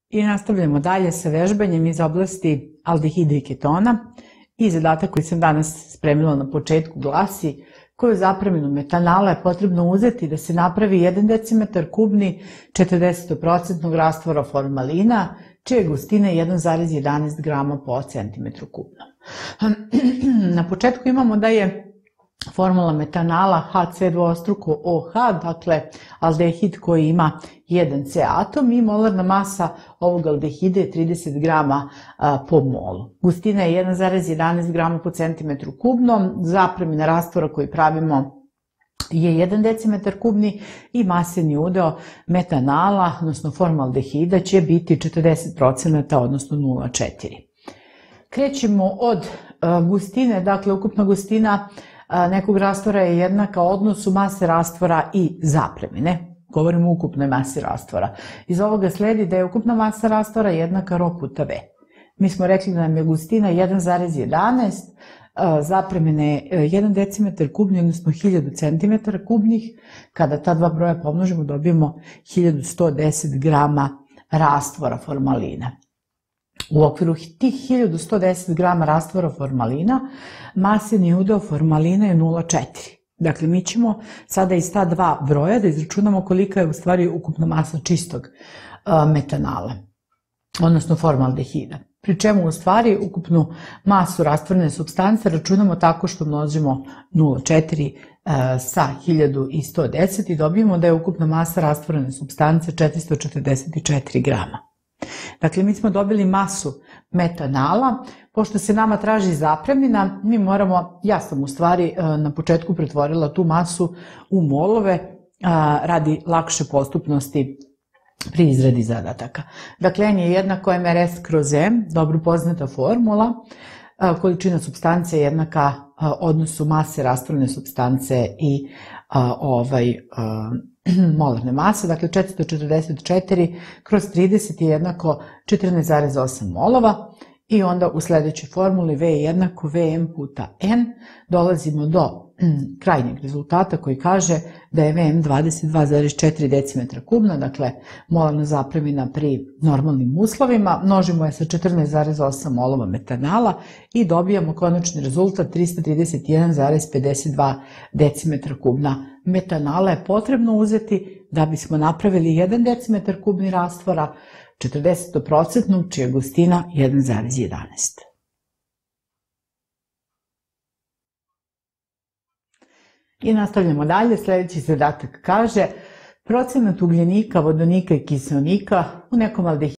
I nastavljamo dalje sa vežbanjem iz oblasti aldehida i ketona. I zadatak koji sam danas spremila na početku glasi: koju zapreminu metanala je potrebno uzeti da se napravi 1 decimetar kubni 40% rastvora formalina, čije gustine 1,11 grama po centimetru kubnom. Na početku imamo da je formula metanala HC2OH, dakle aldehid koji ima 1C atom i molarna masa ovog aldehida je 30 grama po molu. Gustina je 1,11 grama po centimetru kubnom, zapremina rastvora koji pravimo je 1 decimetar kubni i maseni udeo metanala, odnosno formaldehida, će biti 40%, odnosno 0,4. Krećemo od gustine, dakle ukupna gustina nekog rastvora je jednaka odnosu mase rastvora i zapremine. Govorimo o ukupnoj masi rastvora. Iz ovoga sledi da je ukupna masa rastvora jednaka ρ puta V. Mi smo rekli da nam je gustina 1,11, zapremine 1 decimetar kubni, odnosno 1000 centimetara kubnih. Kada ta dva broja pomnožimo, dobijemo 1110 grama rastvora formalina. U okviru tih 1110 grama rastvora formalina, maseni udeo formalina je 0,4. Dakle, mi ćemo sada iz ta dva broja da izračunamo kolika je u stvari ukupna masa čistog metanala, odnosno formaldehida. Pri čemu u stvari ukupnu masu rastvorene supstance računamo tako što množimo 0,4 sa 1110 i dobijemo da je ukupna masa rastvorene supstance 444 grama. Dakle, mi smo dobili masu metanala. Pošto se nama traži zapremina, mi moramo, ja sam u stvari na početku pretvorila tu masu u molove radi lakše postupnosti pri izradi zadataka. Dakle, N je jednako mRS kroz M, dobro poznata formula, količina supstance je jednaka odnosu mase rastvorene supstance i molarne mase, dakle 444 kroz 30 je jednako 14,8 molova i onda u sledećoj formuli V je jednako Vm puta N dolazimo do krajnjeg rezultata koji kaže da je Vm 22,4 decimetra kubna, dakle molarna zapremina pri normalnim uslovima, množimo je sa 14,8 molova metanala i dobijamo konačni rezultat 331,52 decimetra kubna metanala je potrebno uzeti da bismo napravili 1 decimetar kubni rastvora 40%, čija je gustina 1,11. I nastavljamo dalje. Sledeći zadatak kaže: procenat ugljenika, vodonika i kiseonika u nekom aldehidu